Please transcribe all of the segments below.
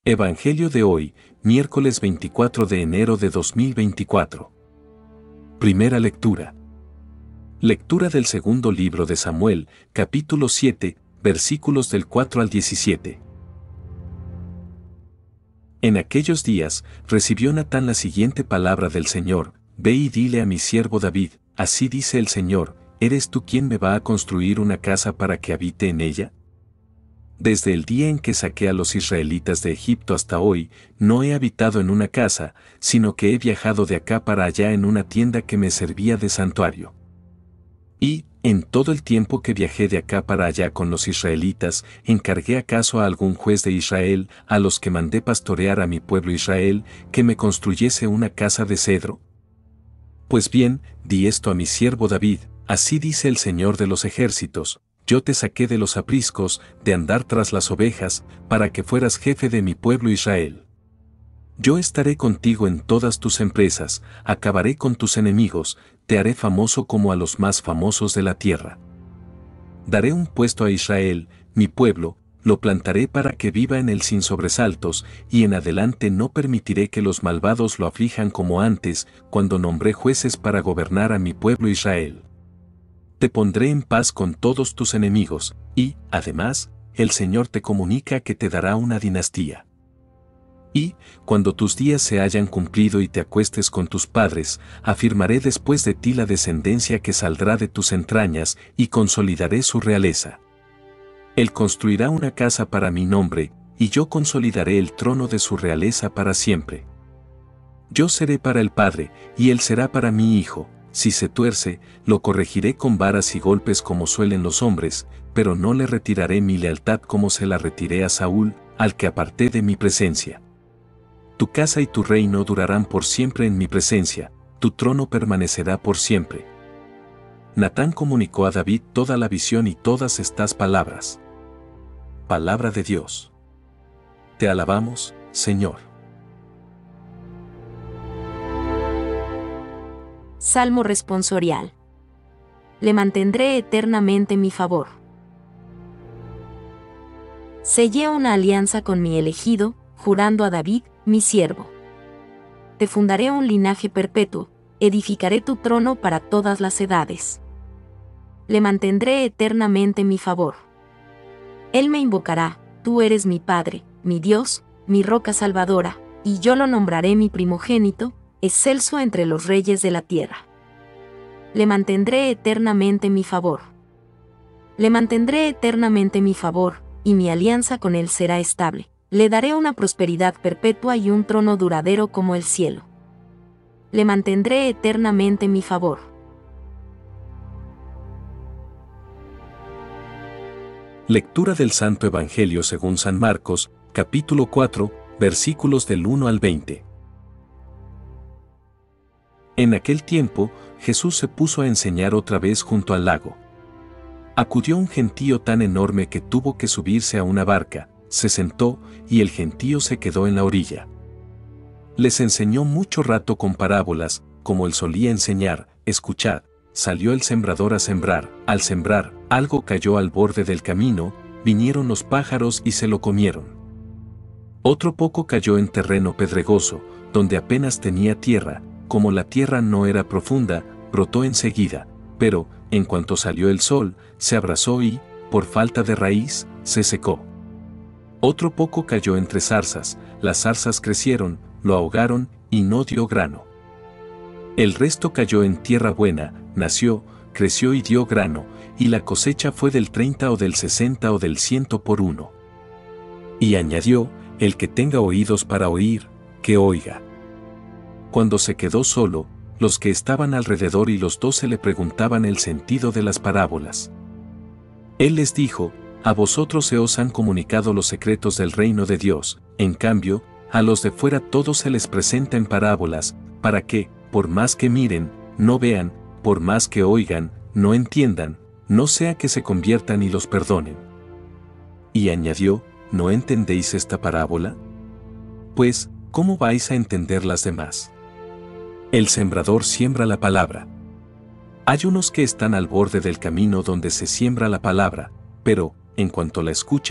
Evangelio de hoy, miércoles 24 de enero de 2024. Primera lectura. Lectura del segundo libro de Samuel, capítulo 7, versículos del 4 al 17. En aquellos días, recibió Natán la siguiente palabra del Señor: Ve y dile a mi siervo David, así dice el Señor, ¿eres tú quien me va a construir una casa para que habite en ella? Desde el día en que saqué a los israelitas de Egipto hasta hoy, no he habitado en una casa, sino que he viajado de acá para allá en una tienda que me servía de santuario. Y, en todo el tiempo que viajé de acá para allá con los israelitas, ¿encargué acaso a algún juez de Israel, a los que mandé pastorear a mi pueblo Israel, que me construyese una casa de cedro? Pues bien, di esto a mi siervo David, así dice el Señor de los ejércitos: yo te saqué de los apriscos, de andar tras las ovejas, para que fueras jefe de mi pueblo Israel. Yo estaré contigo en todas tus empresas, acabaré con tus enemigos, te haré famoso como a los más famosos de la tierra. Daré un puesto a Israel, mi pueblo, lo plantaré para que viva en él sin sobresaltos, y en adelante no permitiré que los malvados lo aflijan como antes, cuando nombré jueces para gobernar a mi pueblo Israel. Te pondré en paz con todos tus enemigos, y, además, el Señor te comunica que te dará una dinastía. Y, cuando tus días se hayan cumplido y te acuestes con tus padres, afirmaré después de ti la descendencia que saldrá de tus entrañas, y consolidaré su realeza. Él construirá una casa para mi nombre, y yo consolidaré el trono de su realeza para siempre. Yo seré para el Padre, y él será para mi Hijo. Si se tuerce, lo corregiré con varas y golpes como suelen los hombres, pero no le retiraré mi lealtad como se la retiré a Saúl, al que aparté de mi presencia. Tu casa y tu reino durarán por siempre en mi presencia, tu trono permanecerá por siempre. Natán comunicó a David toda la visión y todas estas palabras. Palabra de Dios. Te alabamos, Señor. Salmo responsorial. Le mantendré eternamente mi favor. Sellé una alianza con mi elegido, jurando a David, mi siervo. Te fundaré un linaje perpetuo, edificaré tu trono para todas las edades. Le mantendré eternamente mi favor. Él me invocará: tú eres mi Padre, mi Dios, mi roca salvadora, y yo lo nombraré mi primogénito, excelso entre los reyes de la tierra. Le mantendré eternamente mi favor. Le mantendré eternamente mi favor, y mi alianza con él será estable. Le daré una prosperidad perpetua y un trono duradero como el cielo. Le mantendré eternamente mi favor. Lectura del Santo Evangelio según San Marcos, capítulo 4, versículos del 1 al 20. En aquel tiempo, Jesús se puso a enseñar otra vez junto al lago. Acudió un gentío tan enorme que tuvo que subirse a una barca, se sentó, y el gentío se quedó en la orilla. Les enseñó mucho rato con parábolas, como él solía enseñar. Escuchad: salió el sembrador a sembrar, al sembrar, algo cayó al borde del camino, vinieron los pájaros y se lo comieron. Otro poco cayó en terreno pedregoso, donde apenas tenía tierra. Como la tierra no era profunda, brotó enseguida, pero, en cuanto salió el sol, se abrasó y, por falta de raíz, se secó. Otro poco cayó entre zarzas, las zarzas crecieron, lo ahogaron, y no dio grano. El resto cayó en tierra buena, nació, creció y dio grano, y la cosecha fue del 30 o del 60 o del 100 por uno. Y añadió: el que tenga oídos para oír, que oiga. Cuando se quedó solo, los que estaban alrededor y los 12 le preguntaban el sentido de las parábolas. Él les dijo: a vosotros se os han comunicado los secretos del reino de Dios, en cambio, a los de fuera todo se les presenta en parábolas, para que, por más que miren, no vean, por más que oigan, no entiendan, no sea que se conviertan y los perdonen. Y añadió: ¿no entendéis esta parábola? Pues, ¿cómo vais a entender las demás? El sembrador siembra la palabra. Hay unos que están al borde del camino donde se siembra la palabra, pero, en cuanto la escuchan,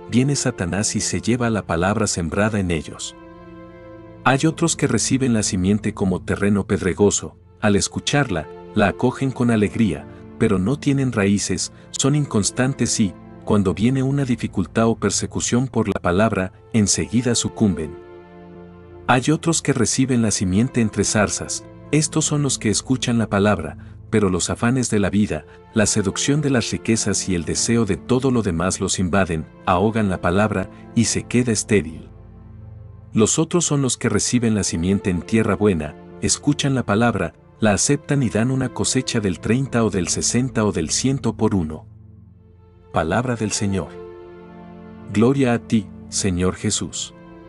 viene Satanás y se lleva la palabra sembrada en ellos. Hay otros que reciben la simiente como terreno pedregoso, al escucharla, la acogen con alegría, pero no tienen raíces, son inconstantes y, cuando viene una dificultad o persecución por la palabra, enseguida sucumben. Hay otros que reciben la simiente entre zarzas, estos son los que escuchan la palabra, pero los afanes de la vida, la seducción de las riquezas y el deseo de todo lo demás los invaden, ahogan la palabra y se queda estéril. Los otros son los que reciben la simiente en tierra buena, escuchan la palabra, la aceptan y dan una cosecha del 30 o del 60 o del 100 por uno. Palabra del Señor. Gloria a ti, Señor Jesús.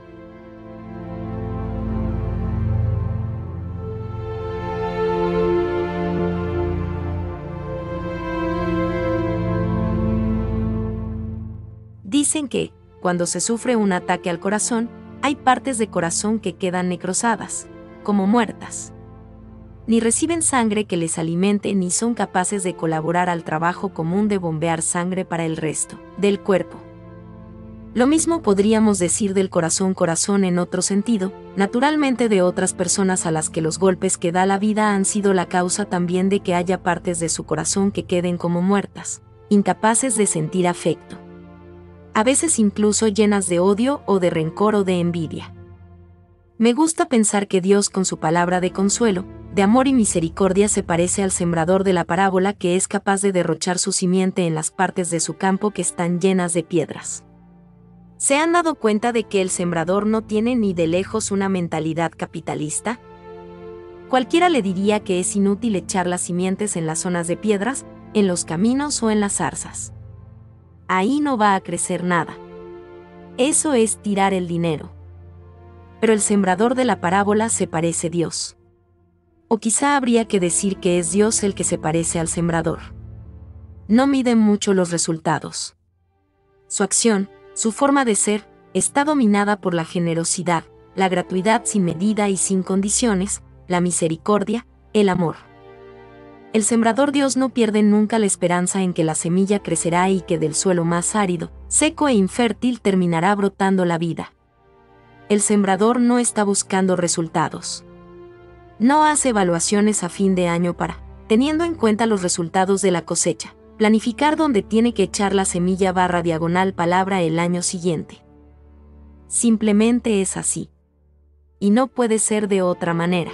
Dicen que, cuando se sufre un ataque al corazón, hay partes de corazón que quedan necrosadas, como muertas. Ni reciben sangre que les alimente ni son capaces de colaborar al trabajo común de bombear sangre para el resto del cuerpo. Lo mismo podríamos decir del corazón en otro sentido, naturalmente de otras personas a las que los golpes que da la vida han sido la causa también de que haya partes de su corazón que queden como muertas, incapaces de sentir afecto. A veces incluso llenas de odio o de rencor o de envidia. Me gusta pensar que Dios con su palabra de consuelo, de amor y misericordia se parece al sembrador de la parábola que es capaz de derrochar su simiente en las partes de su campo que están llenas de piedras. ¿Se han dado cuenta de que el sembrador no tiene ni de lejos una mentalidad capitalista? Cualquiera le diría que es inútil echar las simientes en las zonas de piedras, en los caminos o en las zarzas. Ahí no va a crecer nada. Eso es tirar el dinero. Pero el sembrador de la parábola se parece a Dios. O quizá habría que decir que es Dios el que se parece al sembrador. No mide mucho los resultados. Su acción, su forma de ser, está dominada por la generosidad, la gratuidad sin medida y sin condiciones, la misericordia, el amor. El sembrador Dios no pierde nunca la esperanza en que la semilla crecerá y que del suelo más árido, seco e infértil terminará brotando la vida. El sembrador no está buscando resultados. No hace evaluaciones a fin de año para, teniendo en cuenta los resultados de la cosecha, planificar dónde tiene que echar la semilla / palabra el año siguiente. Simplemente es así. Y no puede ser de otra manera.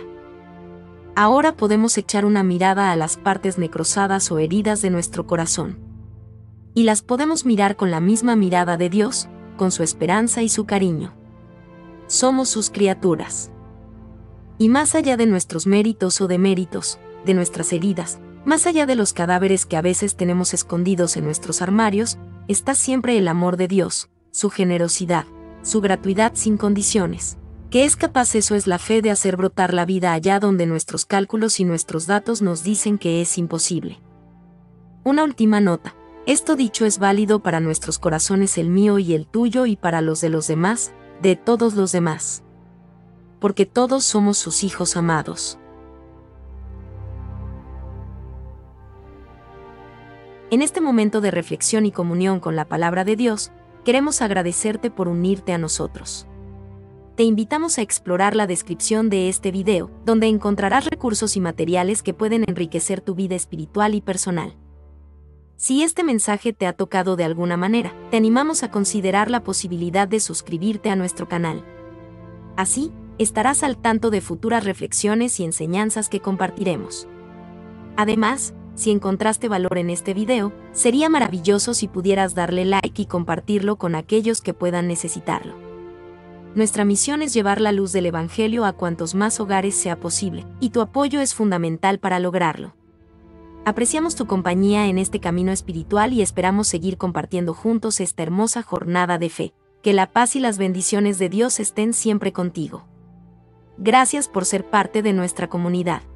Ahora podemos echar una mirada a las partes necrosadas o heridas de nuestro corazón. Y las podemos mirar con la misma mirada de Dios, con su esperanza y su cariño. Somos sus criaturas. Y más allá de nuestros méritos o deméritos, de nuestras heridas, más allá de los cadáveres que a veces tenemos escondidos en nuestros armarios, está siempre el amor de Dios, su generosidad, su gratuidad sin condiciones. ¿Qué es capaz? Eso es la fe de hacer brotar la vida allá donde nuestros cálculos y nuestros datos nos dicen que es imposible. Una última nota. Esto dicho es válido para nuestros corazones, el mío y el tuyo, y para los de los demás, de todos los demás. Porque todos somos sus hijos amados. En este momento de reflexión y comunión con la palabra de Dios, queremos agradecerte por unirte a nosotros. Te invitamos a explorar la descripción de este video, donde encontrarás recursos y materiales que pueden enriquecer tu vida espiritual y personal. Si este mensaje te ha tocado de alguna manera, te animamos a considerar la posibilidad de suscribirte a nuestro canal. Así, estarás al tanto de futuras reflexiones y enseñanzas que compartiremos. Además, si encontraste valor en este video, sería maravilloso si pudieras darle like y compartirlo con aquellos que puedan necesitarlo. Nuestra misión es llevar la luz del Evangelio a cuantos más hogares sea posible, y tu apoyo es fundamental para lograrlo. Apreciamos tu compañía en este camino espiritual y esperamos seguir compartiendo juntos esta hermosa jornada de fe. Que la paz y las bendiciones de Dios estén siempre contigo. Gracias por ser parte de nuestra comunidad.